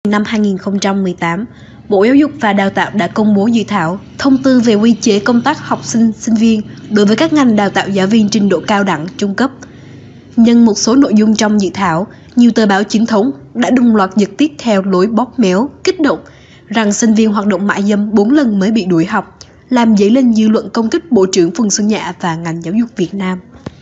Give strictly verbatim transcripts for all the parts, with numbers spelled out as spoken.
Năm hai nghìn không trăm mười tám, Bộ Giáo dục và Đào tạo đã công bố dự thảo thông tư về quy chế công tác học sinh, sinh viên đối với các ngành đào tạo giáo viên trình độ cao đẳng, trung cấp. Nhưng một số nội dung trong dự thảo, nhiều tờ báo chính thống đã đồng loạt giật tít theo lối bóp méo, kích động rằng sinh viên hoạt động mại dâm bốn lần mới bị đuổi học, làm dấy lên dư luận công kích Bộ trưởng Phùng Xuân Nhạ và ngành giáo dục Việt Nam.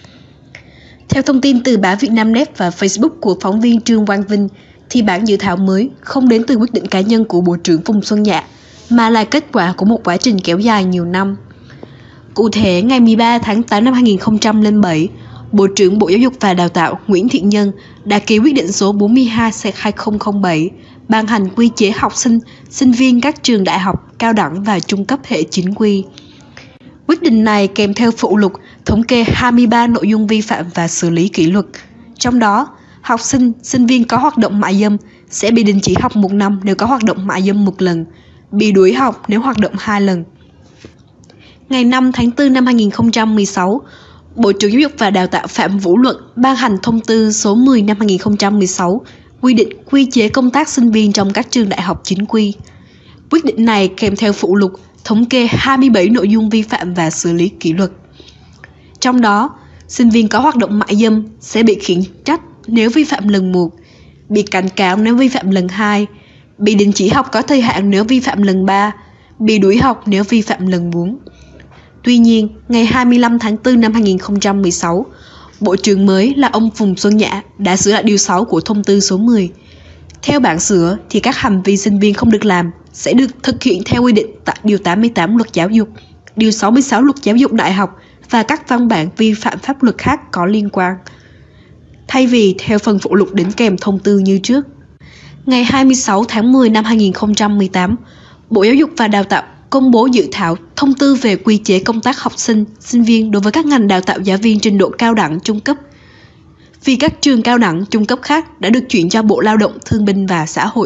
Theo thông tin từ báo Vietnamnet và Facebook của phóng viên Trương Quang Vinh, thì bản dự thảo mới không đến từ quyết định cá nhân của Bộ trưởng Phùng Xuân Nhạ, mà là kết quả của một quá trình kéo dài nhiều năm. Cụ thể, ngày mười ba tháng tám năm hai nghìn không trăm lẻ bảy, Bộ trưởng Bộ Giáo dục và Đào tạo Nguyễn Thiện Nhân đã ký quyết định số bốn mươi hai trên hai nghìn không trăm lẻ bảy ban hành quy chế học sinh, sinh viên các trường đại học, cao đẳng và trung cấp hệ chính quy. Quyết định này kèm theo phụ lục thống kê hai mươi ba nội dung vi phạm và xử lý kỷ luật. Trong đó, học sinh, sinh viên có hoạt động mại dâm sẽ bị đình chỉ học một năm nếu có hoạt động mại dâm một lần, bị đuổi học nếu hoạt động hai lần. Ngày năm tháng tư năm hai nghìn không trăm mười sáu, Bộ trưởng Giáo dục và Đào tạo Phạm Vũ Luận ban hành thông tư số mười năm hai nghìn không trăm mười sáu quy định quy chế công tác sinh viên trong các trường đại học chính quy. Quyết định này kèm theo phụ lục thống kê hai mươi bảy nội dung vi phạm và xử lý kỷ luật. Trong đó, sinh viên có hoạt động mại dâm sẽ bị khiển trách nếu vi phạm lần một, bị cảnh cáo nếu vi phạm lần hai, bị đình chỉ học có thời hạn nếu vi phạm lần ba, bị đuổi học nếu vi phạm lần bốn. Tuy nhiên, ngày hai mươi lăm tháng tư năm hai nghìn không trăm mười sáu, Bộ trưởng mới là ông Phùng Xuân Nhạ đã sửa lại điều sáu của thông tư số mười. Theo bản sửa thì các hành vi sinh viên không được làm sẽ được thực hiện theo quy định tại điều tám mươi tám Luật Giáo dục, điều sáu mươi sáu Luật Giáo dục Đại học và các văn bản vi phạm pháp luật khác có liên quan, thay vì theo phần phụ lục đính kèm thông tư như trước. Ngày hai mươi sáu tháng mười năm hai nghìn không trăm mười tám, Bộ Giáo dục và Đào tạo công bố dự thảo thông tư về quy chế công tác học sinh, sinh viên đối với các ngành đào tạo giáo viên trình độ cao đẳng, trung cấp. Vì các trường cao đẳng, trung cấp khác đã được chuyển cho Bộ Lao động, Thương binh và Xã hội.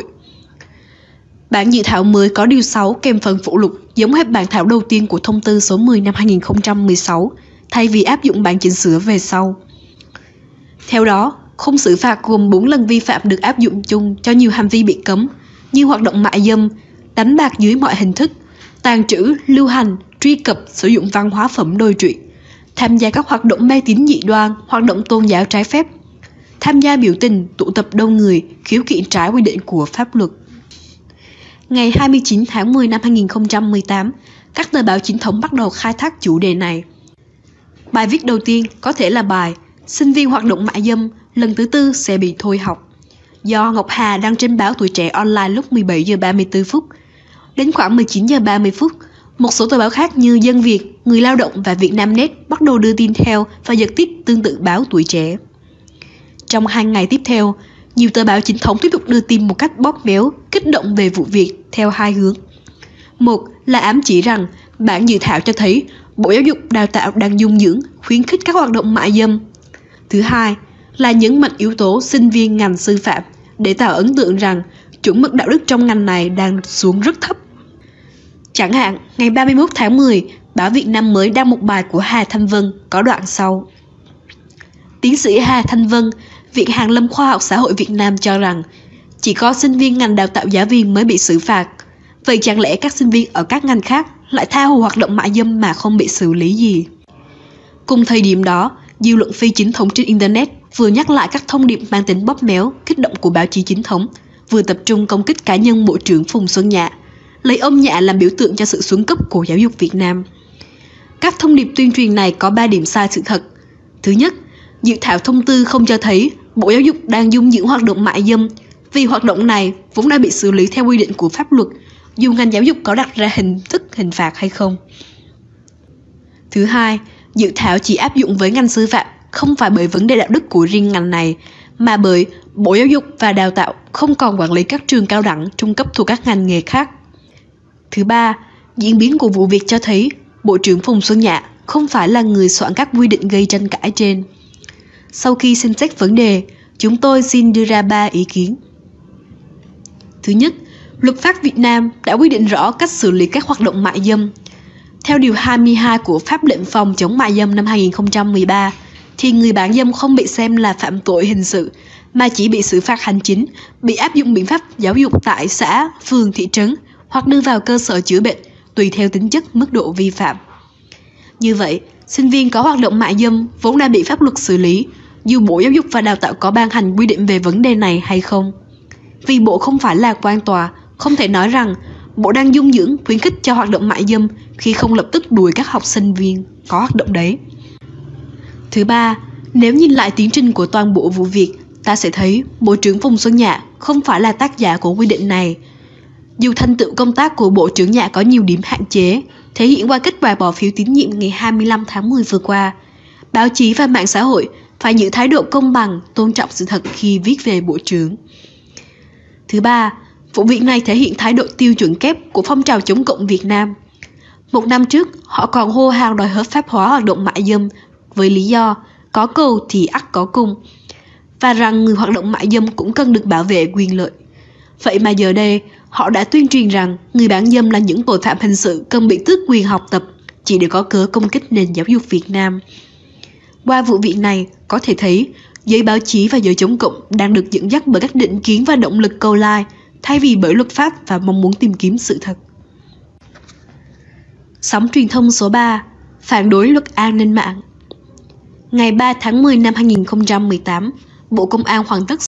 Bản dự thảo mới có điều sáu kèm phần phụ lục giống hệt bản thảo đầu tiên của thông tư số mười năm hai nghìn không trăm mười sáu, thay vì áp dụng bản chỉnh sửa về sau. Theo đó, khung xử phạt gồm bốn lần vi phạm được áp dụng chung cho nhiều hành vi bị cấm như hoạt động mại dâm, đánh bạc dưới mọi hình thức, tàng trữ, lưu hành, truy cập, sử dụng văn hóa phẩm đồi trụy, tham gia các hoạt động mê tín dị đoan, hoạt động tôn giáo trái phép, tham gia biểu tình, tụ tập đông người, khiếu kiện trái quy định của pháp luật. Ngày hai mươi chín tháng mười năm hai nghìn không trăm mười tám, các tờ báo chính thống bắt đầu khai thác chủ đề này. Bài viết đầu tiên có thể là bài "Sinh viên hoạt động mại dâm lần thứ tư sẽ bị thôi học", do Ngọc Hà đăng trên báo Tuổi Trẻ Online lúc mười bảy giờ ba mươi tư phút. Đến khoảng mười chín giờ ba mươi phút, một số tờ báo khác như Dân Việt, Người Lao động và Vietnamnet bắt đầu đưa tin theo và giật tít tương tự báo Tuổi Trẻ. Trong hai ngày tiếp theo, nhiều tờ báo chính thống tiếp tục đưa tin một cách bóp méo, kích động về vụ việc theo hai hướng. Một là ám chỉ rằng bản dự thảo cho thấy Bộ Giáo dục Đào tạo đang dung dưỡng, khuyến khích các hoạt động mại dâm. Thứ hai là nhấn mạnh yếu tố sinh viên ngành sư phạm để tạo ấn tượng rằng chuẩn mực đạo đức trong ngành này đang xuống rất thấp. Chẳng hạn, ngày ba mươi mốt tháng mười, báo Việt Nam mới đăng một bài của Hà Thanh Vân có đoạn sau. Tiến sĩ Hà Thanh Vân, Viện Hàn lâm Khoa học Xã hội Việt Nam cho rằng chỉ có sinh viên ngành đào tạo giáo viên mới bị xử phạt. Vậy chẳng lẽ các sinh viên ở các ngành khác lại tha hồ hoạt động mại dâm mà không bị xử lý gì? Cùng thời điểm đó, dư luận phi chính thống trên Internet vừa nhắc lại các thông điệp mang tính bóp méo, kích động của báo chí chính thống, vừa tập trung công kích cá nhân Bộ trưởng Phùng Xuân Nhạ, lấy ông Nhạ làm biểu tượng cho sự xuống cấp của giáo dục Việt Nam. Các thông điệp tuyên truyền này có ba điểm sai sự thật. Thứ nhất, dự thảo thông tư không cho thấy Bộ Giáo dục đang dung dưỡng hoạt động mại dâm, vì hoạt động này vốn đã bị xử lý theo quy định của pháp luật, dù ngành giáo dục có đặt ra hình thức hình phạt hay không. Thứ hai, dự thảo chỉ áp dụng với ngành sư phạm không phải bởi vấn đề đạo đức của riêng ngành này, mà bởi Bộ Giáo dục và Đào tạo không còn quản lý các trường cao đẳng, trung cấp thuộc các ngành nghề khác. Thứ ba, diễn biến của vụ việc cho thấy Bộ trưởng Phùng Xuân Nhạ không phải là người soạn các quy định gây tranh cãi trên. Sau khi xem xét vấn đề, chúng tôi xin đưa ra ba ý kiến. Thứ nhất, Luật pháp Việt Nam đã quy định rõ cách xử lý các hoạt động mại dâm. Theo điều hai mươi hai của Pháp lệnh phòng chống mại dâm năm hai nghìn không trăm mười ba, thì thì người bán dâm không bị xem là phạm tội hình sự, mà chỉ bị xử phạt hành chính, bị áp dụng biện pháp giáo dục tại xã, phường, thị trấn hoặc đưa vào cơ sở chữa bệnh, tùy theo tính chất, mức độ vi phạm. Như vậy, sinh viên có hoạt động mại dâm vốn đã bị pháp luật xử lý, dù Bộ Giáo dục và Đào tạo có ban hành quy định về vấn đề này hay không. Vì Bộ không phải là quan tòa, không thể nói rằng Bộ đang dung dưỡng khuyến khích cho hoạt động mại dâm khi không lập tức đuổi các học sinh viên có hoạt động đấy. Thứ ba, nếu nhìn lại tiến trình của toàn bộ vụ việc, ta sẽ thấy Bộ trưởng Phùng Xuân Nhạ không phải là tác giả của quy định này. Dù thành tựu công tác của Bộ trưởng Nhạ có nhiều điểm hạn chế, thể hiện qua kết quả bỏ phiếu tín nhiệm ngày hai mươi lăm tháng mười vừa qua, báo chí và mạng xã hội phải giữ thái độ công bằng, tôn trọng sự thật khi viết về Bộ trưởng. Thứ ba, vụ việc này thể hiện thái độ tiêu chuẩn kép của phong trào chống cộng Việt Nam. Một năm trước, họ còn hô hào đòi hợp pháp hóa hoạt động mại dâm với lý do có cầu thì ắt có cung, và rằng người hoạt động mại dâm cũng cần được bảo vệ quyền lợi. Vậy mà giờ đây, họ đã tuyên truyền rằng người bán dâm là những tội phạm hình sự cần bị tước quyền học tập chỉ để có cớ công kích nền giáo dục Việt Nam. Qua vụ việc này, có thể thấy giới báo chí và giới chống cộng đang được dẫn dắt bởi các định kiến và động lực câu like thay vì bởi luật pháp và mong muốn tìm kiếm sự thật. Sóng truyền thông số ba, phản đối luật an ninh mạng. Ngày ba tháng mười năm hai nghìn không trăm mười tám, Bộ Công an hoàn tất